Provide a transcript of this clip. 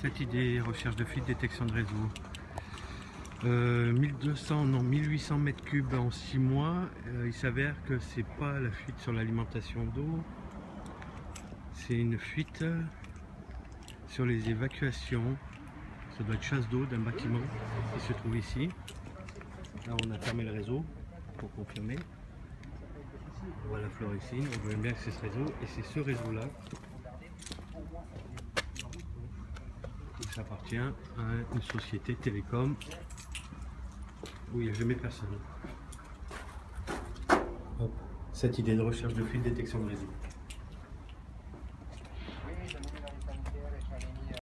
cette idée, recherche de fuite, détection de réseau. 1200, non 1800 mètres cubes en 6 mois. Il s'avère que c'est pas la fuite sur l'alimentation d'eau, c'est une fuite sur les évacuations. Ça doit être chasse d'eau d'un bâtiment qui se trouve ici. Là on a fermé le réseau pour confirmer. Voilà Floricine, on voit bien que c'est ce réseau et c'est ce réseau là qui appartient à une société télécom où il n'y a jamais personne. Hop. Cette idée de recherche de fuite, détection de réseau.